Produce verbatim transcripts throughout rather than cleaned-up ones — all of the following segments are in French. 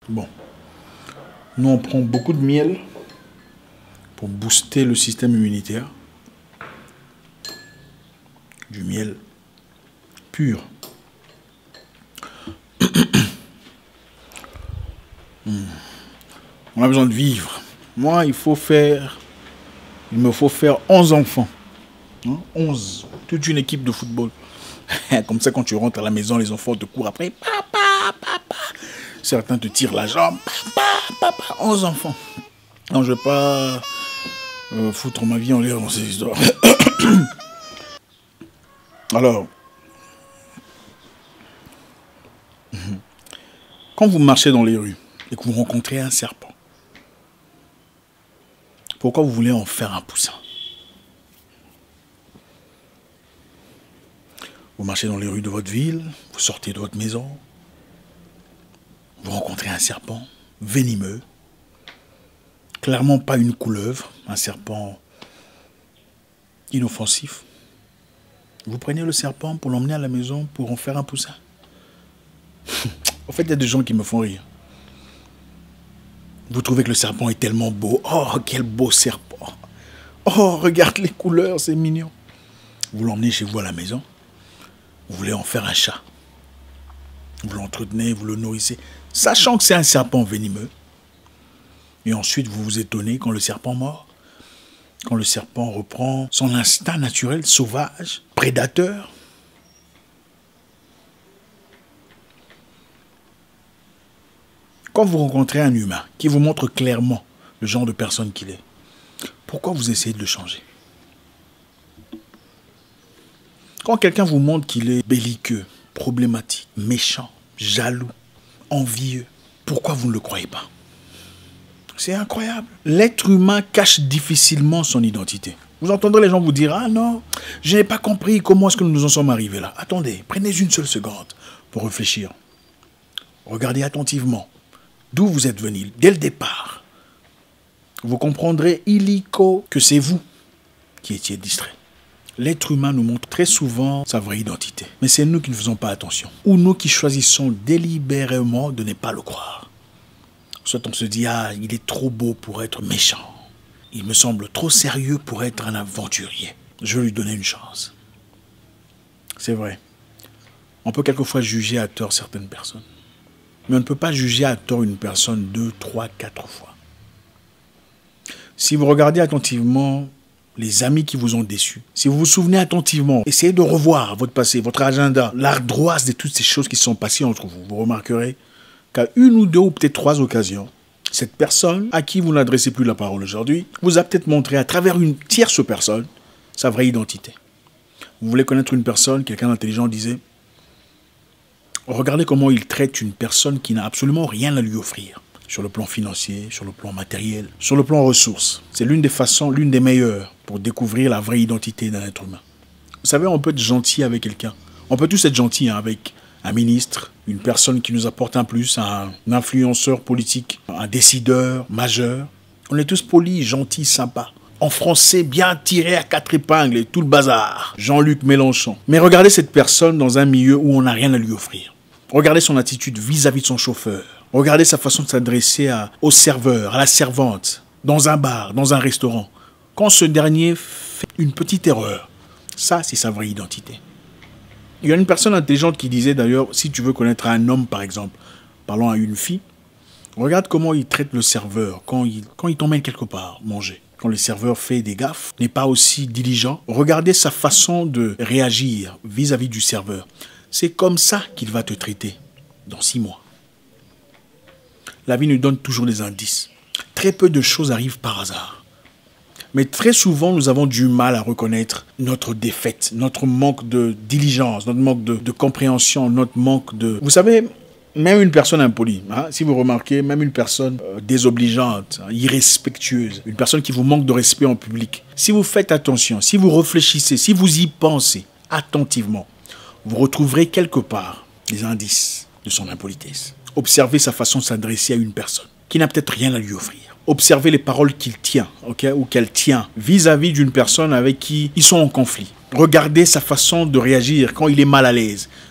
Bon, nous on prend beaucoup de miel pour booster le système immunitaire. Du miel pur. hmm. On a besoin de vivre. Moi, il faut faire... Il me faut faire onze enfants. Hein? onze. Toute une équipe de football. Comme ça, quand tu rentres à la maison, les enfants te courent après. Papa, papa. Certains te tirent la jambe. Papa, papa. onze enfants. Non, je ne vais pas euh, foutre ma vie en l'air dans ces histoires. Alors, quand vous marchez dans les rues et que vous rencontrez un serpent, pourquoi vous voulez en faire un poussin? Vous marchez dans les rues de votre ville, vous sortez de votre maison, vous rencontrez un serpent venimeux, clairement pas une couleuvre, un serpent inoffensif. Vous prenez le serpent pour l'emmener à la maison pour en faire un poussin. En fait, il y a des gens qui me font rire. Vous trouvez que le serpent est tellement beau. Oh, quel beau serpent. Oh, regarde les couleurs, c'est mignon. Vous l'emmenez chez vous à la maison. Vous voulez en faire un chat. Vous l'entretenez, vous le nourrissez, sachant que c'est un serpent venimeux. Et ensuite, vous vous étonnez quand le serpent mord. Quand le serpent reprend son instinct naturel, sauvage, prédateur. Quand vous rencontrez un humain qui vous montre clairement le genre de personne qu'il est, pourquoi vous essayez de le changer? Quand quelqu'un vous montre qu'il est belliqueux, problématique, méchant, jaloux, envieux, pourquoi vous ne le croyez pas? C'est incroyable. L'être humain cache difficilement son identité. Vous entendrez les gens vous dire « Ah non, je n'ai pas compris comment est-ce que nous nous en sommes arrivés là. » Attendez, prenez une seule seconde pour réfléchir. Regardez attentivement d'où vous êtes venu dès le départ. Vous comprendrez illico que c'est vous qui étiez distrait. L'être humain nous montre très souvent sa vraie identité. Mais c'est nous qui ne faisons pas attention. Ou nous qui choisissons délibérément de ne pas le croire. Soit on se dit « Ah, il est trop beau pour être méchant. Il me semble trop sérieux pour être un aventurier. Je vais lui donner une chance. » C'est vrai. On peut quelquefois juger à tort certaines personnes. Mais on ne peut pas juger à tort une personne deux, trois, quatre fois. Si vous regardez attentivement les amis qui vous ont déçus, si vous vous souvenez attentivement, essayez de revoir votre passé, votre agenda, l'ardoise de toutes ces choses qui sont passées entre vous, vous remarquerez qu'à une ou deux ou peut-être trois occasions, cette personne à qui vous n'adressez plus la parole aujourd'hui vous a peut-être montré à travers une tierce personne sa vraie identité. Vous voulez connaître une personne, quelqu'un d'intelligent disait « Regardez comment il traite une personne qui n'a absolument rien à lui offrir. » Sur le plan financier, sur le plan matériel, sur le plan ressources. C'est l'une des façons, l'une des meilleures pour découvrir la vraie identité d'un être humain. Vous savez, on peut être gentil avec quelqu'un. On peut tous être gentil hein, avec un ministre, une personne qui nous apporte un plus, un influenceur politique, un décideur majeur. On est tous polis, gentils, sympas. En français, bien tiré à quatre épingles et tout le bazar. Jean-Luc Mélenchon. Mais regardez cette personne dans un milieu où on n'a rien à lui offrir. Regardez son attitude vis-à-vis de son chauffeur. Regardez sa façon de s'adresser au serveur, à la servante, dans un bar, dans un restaurant. Quand ce dernier fait une petite erreur, ça, c'est sa vraie identité. Il y a une personne intelligente qui disait d'ailleurs, si tu veux connaître un homme, par exemple, parlant à une fille, regarde comment il traite le serveur quand il, quand il t'emmène quelque part manger. Quand le serveur fait des gaffes, n'est pas aussi diligent. Regardez sa façon de réagir vis-à-vis du serveur. C'est comme ça qu'il va te traiter dans six mois. La vie nous donne toujours des indices. Très peu de choses arrivent par hasard. Mais très souvent, nous avons du mal à reconnaître notre défaite, notre manque de diligence, notre manque de, de compréhension, notre manque de... Vous savez, même une personne impolie, hein, si vous remarquez, même une personne euh, désobligeante, hein, irrespectueuse, une personne qui vous manque de respect en public, si vous faites attention, si vous réfléchissez, si vous y pensez attentivement, vous retrouverez quelque part des indices de son impolitesse. Observez sa façon de s'adresser à une personne qui n'a peut-être rien à lui offrir. Observez les paroles qu'il tient, okay, ou qu'elle tient vis-à-vis d'une personne avec qui ils sont en conflit. Regardez sa façon de réagir quand il est mal à l'aise,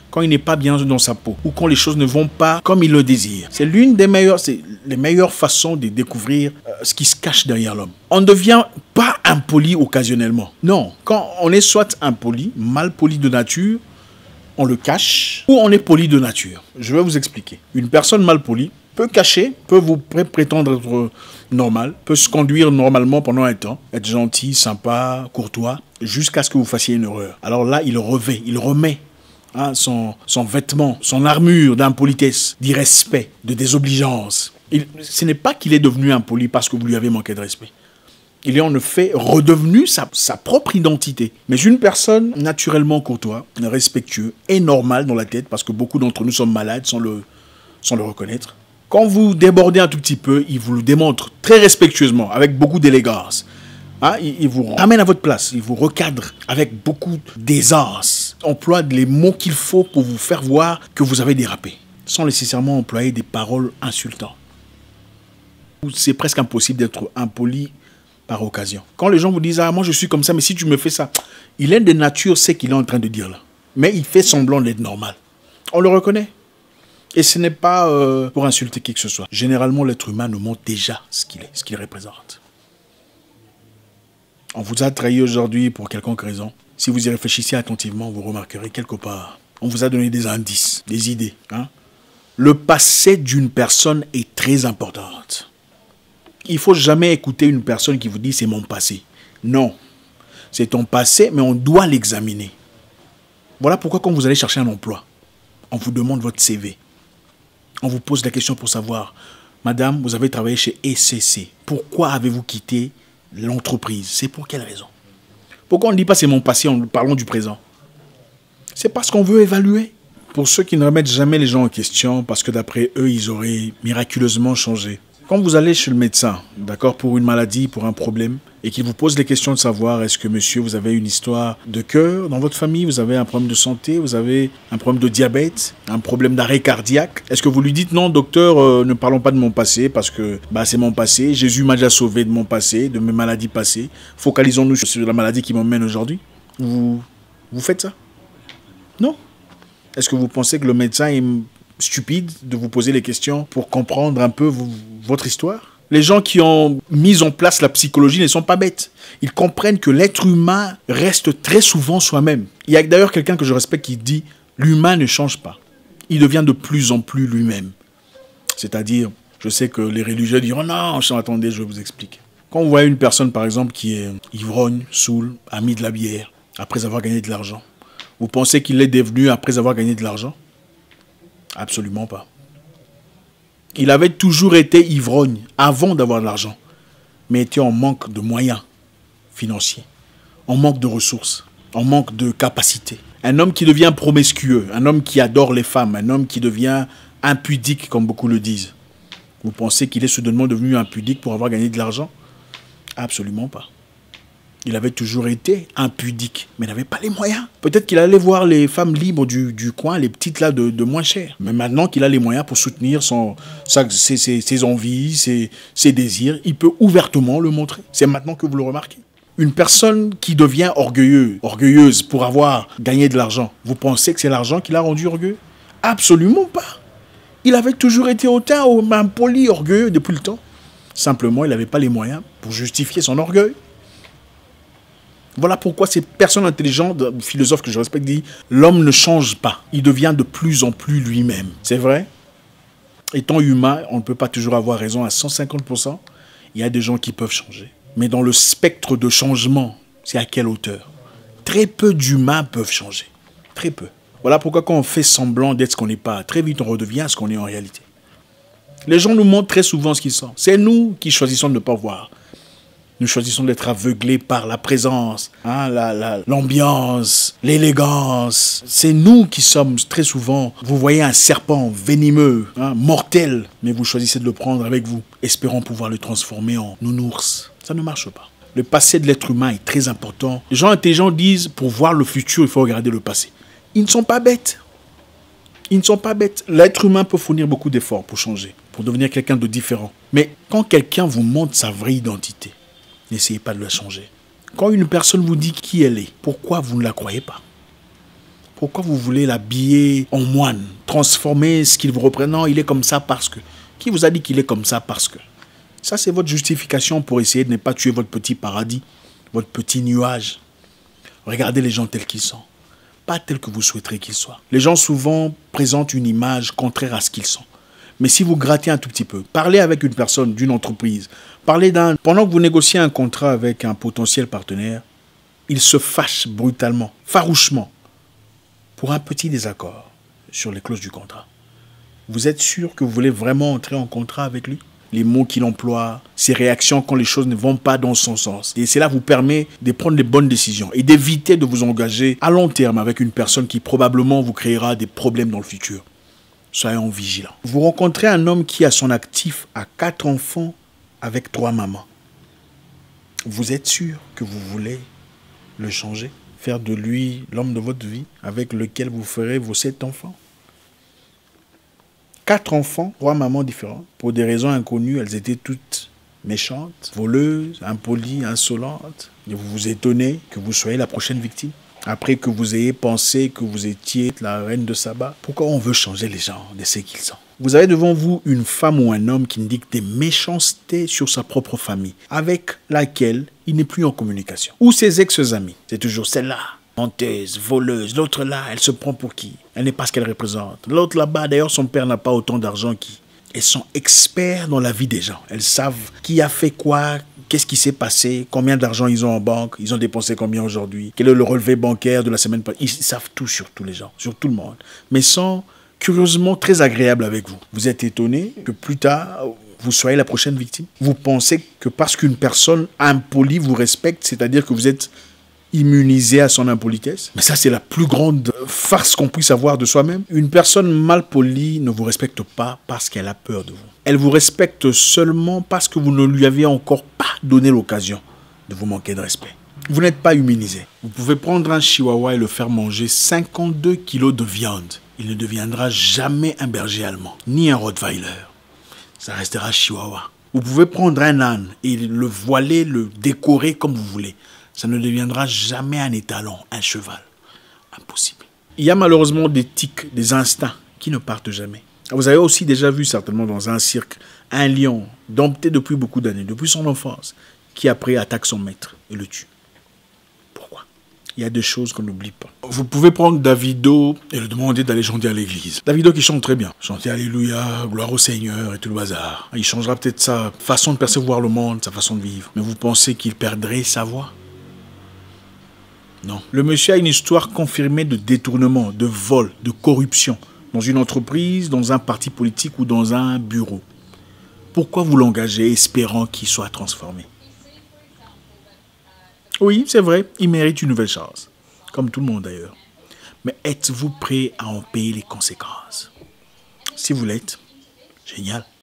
quand il n'est pas bien dans sa peau, ou quand les choses ne vont pas comme il le désire. C'est l'une des meilleures, c'est les meilleures façons de découvrir euh, ce qui se cache derrière l'homme. On ne devient pas impoli occasionnellement. Non, quand on est soit impoli, mal poli de nature, on le cache, ou on est poli de nature. Je vais vous expliquer. Une personne mal polie peut cacher, peut vous prétendre être normal, peut se conduire normalement pendant un temps, être gentil, sympa, courtois, jusqu'à ce que vous fassiez une erreur. Alors là, il revêt, il remet hein, son, son vêtement, son armure d'impolitesse, d'irrespect, de désobligeance. Il, ce n'est pas qu'il est devenu impoli parce que vous lui avez manqué de respect. Il est en effet redevenu sa, sa propre identité. Mais une personne naturellement courtois, respectueux et normale dans la tête, parce que beaucoup d'entre nous sommes malades sans le, sans le reconnaître. Quand vous débordez un tout petit peu, il vous le démontre très respectueusement, avec beaucoup d'élégance. Hein, il, il vous ramène à votre place, il vous recadre avec beaucoup d'aisance. Emploie les mots qu'il faut pour vous faire voir que vous avez dérapé, sans nécessairement employer des paroles insultantes. C'est presque impossible d'être impoli par occasion. Quand les gens vous disent « Ah, moi je suis comme ça, mais si tu me fais ça », il est de nature, c'est qu'il est en train de dire là. Mais il fait semblant d'être normal. On le reconnaît. Et ce n'est pas euh, pour insulter qui que ce soit. Généralement, l'être humain nous montre déjà ce qu'il est, ce qu'il représente. On vous a trahi aujourd'hui pour quelconque raison. Si vous y réfléchissez attentivement, vous remarquerez quelque part. On vous a donné des indices, des idées. Hein? Le passé d'une personne est très important. Il ne faut jamais écouter une personne qui vous dit « c'est mon passé ». Non, c'est ton passé, mais on doit l'examiner. Voilà pourquoi quand vous allez chercher un emploi, on vous demande votre C V. On vous pose la question pour savoir « Madame, vous avez travaillé chez E C C. Pourquoi avez-vous quitté l'entreprise? C'est pour quelle raison ?» Pourquoi on ne dit pas « c'est mon passé » en parlant du présent? C'est parce qu'on veut évaluer. Pour ceux qui ne remettent jamais les gens en question, parce que d'après eux, ils auraient miraculeusement changé. Quand vous allez chez le médecin, d'accord, pour une maladie, pour un problème, et qu'il vous pose les questions de savoir est-ce que monsieur, vous avez une histoire de cœur dans votre famille, vous avez un problème de santé, vous avez un problème de diabète, un problème d'arrêt cardiaque, est-ce que vous lui dites non, docteur, euh, ne parlons pas de mon passé parce que bah, c'est mon passé, Jésus m'a déjà sauvé de mon passé, de mes maladies passées, focalisons-nous sur la maladie qui m'emmène aujourd'hui. Vous, vous faites ça? Non. Est-ce que vous pensez que le médecin est stupide de vous poser les questions pour comprendre un peu vous, votre histoire? Les gens qui ont mis en place la psychologie ne sont pas bêtes. Ils comprennent que l'être humain reste très souvent soi-même. Il y a d'ailleurs quelqu'un que je respecte qui dit « l'humain ne change pas. Il devient de plus en plus lui-même. » C'est-à-dire, je sais que les religieux diront « non, attendez, je vais vous expliquer. » Quand vous voyez une personne, par exemple, qui est ivrogne, saoule, a mis de la bière, après avoir gagné de l'argent, vous pensez qu'il est devenu après avoir gagné de l'argent? Absolument pas. Il avait toujours été ivrogne avant d'avoir de l'argent, mais était en manque de moyens financiers, en manque de ressources, en manque de capacités. Un homme qui devient promiscueux, un homme qui adore les femmes, un homme qui devient impudique, comme beaucoup le disent. Vous pensez qu'il est soudainement devenu impudique pour avoir gagné de l'argent? Absolument pas. Il avait toujours été impudique, mais n'avait pas les moyens. Peut-être qu'il allait voir les femmes libres du, du coin, les petites là de, de moins cher. Mais maintenant qu'il a les moyens pour soutenir son, sa, ses, ses, ses envies, ses, ses désirs, il peut ouvertement le montrer. C'est maintenant que vous le remarquez. Une personne qui devient orgueilleuse, orgueilleuse pour avoir gagné de l'argent, vous pensez que c'est l'argent qui l'a rendu orgueilleux? Absolument pas. Il avait toujours été hautain, impoli, orgueilleux depuis le temps. Simplement, il n'avait pas les moyens pour justifier son orgueil. Voilà pourquoi ces personnes intelligentes, philosophes que je respecte, disent « l'homme ne change pas, il devient de plus en plus lui-même ». C'est vrai. Étant humain, on ne peut pas toujours avoir raison à cent cinquante pour cent. Il y a des gens qui peuvent changer. Mais dans le spectre de changement, c'est à quelle hauteur? Très peu d'humains peuvent changer. Très peu. Voilà pourquoi quand on fait semblant d'être ce qu'on n'est pas, très vite on redevient ce qu'on est en réalité. Les gens nous montrent très souvent ce qu'ils sont. C'est nous qui choisissons de ne pas voir. Nous choisissons d'être aveuglés par la présence, hein, la, la, l'ambiance, l'élégance. C'est nous qui sommes très souvent... Vous voyez un serpent venimeux, hein, mortel, mais vous choisissez de le prendre avec vous, espérant pouvoir le transformer en nounours. Ça ne marche pas. Le passé de l'être humain est très important. Les gens intelligents disent, pour voir le futur, il faut regarder le passé. Ils ne sont pas bêtes. Ils ne sont pas bêtes. L'être humain peut fournir beaucoup d'efforts pour changer, pour devenir quelqu'un de différent. Mais quand quelqu'un vous montre sa vraie identité, n'essayez pas de la changer. Quand une personne vous dit qui elle est, pourquoi vous ne la croyez pas? Pourquoi vous voulez l'habiller en moine? Transformer ce qu'il vous représente? Non, il est comme ça parce que. Qui vous a dit qu'il est comme ça parce que? Ça, c'est votre justification pour essayer de ne pas tuer votre petit paradis, votre petit nuage. Regardez les gens tels qu'ils sont. Pas tels que vous souhaiterez qu'ils soient. Les gens souvent présentent une image contraire à ce qu'ils sont. Mais si vous grattez un tout petit peu, parlez avec une personne d'une entreprise, parlez d'un... Pendant que vous négociez un contrat avec un potentiel partenaire, il se fâche brutalement, farouchement, pour un petit désaccord sur les clauses du contrat. Vous êtes sûr que vous voulez vraiment entrer en contrat avec lui? Les mots qu'il emploie, ses réactions quand les choses ne vont pas dans son sens. Et cela vous permet de prendre les bonnes décisions et d'éviter de vous engager à long terme avec une personne qui probablement vous créera des problèmes dans le futur. Soyons vigilants. Vous rencontrez un homme qui, à son actif, a quatre enfants avec trois mamans. Vous êtes sûr que vous voulez le changer? Faire de lui l'homme de votre vie avec lequel vous ferez vos sept enfants? Quatre enfants, trois mamans différentes. Pour des raisons inconnues, elles étaient toutes méchantes, voleuses, impolies, insolentes. Et vous vous étonnez que vous soyez la prochaine victime. Après que vous ayez pensé que vous étiez la reine de Saba. Pourquoi on veut changer les gens de ce qu'ils sont? Vous avez devant vous une femme ou un homme qui indique des méchancetés sur sa propre famille, avec laquelle il n'est plus en communication. Ou ses ex-amis. C'est toujours celle-là. Menteuse, voleuse, l'autre là, elle se prend pour qui? Elle n'est pas ce qu'elle représente. L'autre là-bas, d'ailleurs, son père n'a pas autant d'argent qu'elle. Elles sont experts dans la vie des gens. Elles savent qui a fait quoi, qu'est-ce qui s'est passé, combien d'argent ils ont en banque, ils ont dépensé combien aujourd'hui, quel est le relevé bancaire de la semaine passée. Ils savent tout sur tous les gens, sur tout le monde. Mais sont curieusement très agréables avec vous. Vous êtes étonné que plus tard, vous soyez la prochaine victime. Vous pensez que parce qu'une personne impolie vous respecte, c'est-à-dire que vous êtes immunisé à son impolitesse. Mais ça, c'est la plus grande farce qu'on puisse avoir de soi-même. Une personne mal polie ne vous respecte pas parce qu'elle a peur de vous. Elle vous respecte seulement parce que vous ne lui avez encore pas donné l'occasion de vous manquer de respect. Vous n'êtes pas immunisé. Vous pouvez prendre un chihuahua et le faire manger cinquante-deux kilos de viande. Il ne deviendra jamais un berger allemand, ni un rottweiler. Ça restera chihuahua. Vous pouvez prendre un âne et le voiler, le décorer comme vous voulez. Ça ne deviendra jamais un étalon, un cheval. Impossible. Il y a malheureusement des tics, des instincts qui ne partent jamais. Vous avez aussi déjà vu certainement dans un cirque un lion dompté depuis beaucoup d'années, depuis son enfance, qui après attaque son maître et le tue. Pourquoi? Il y a des choses qu'on n'oublie pas. Vous pouvez prendre Davido et le demander d'aller chanter à l'église. Davido qui chante très bien. Chanter Alléluia, gloire au Seigneur et tout le bazar. Il changera peut-être sa façon de percevoir le monde, sa façon de vivre. Mais vous pensez qu'il perdrait sa voix? Non. Le monsieur a une histoire confirmée de détournement, de vol, de corruption, dans une entreprise, dans un parti politique ou dans un bureau. Pourquoi vous l'engagez espérant qu'il soit transformé? Oui, c'est vrai, il mérite une nouvelle chance, comme tout le monde d'ailleurs. Mais êtes-vous prêt à en payer les conséquences? Si vous l'êtes, génial.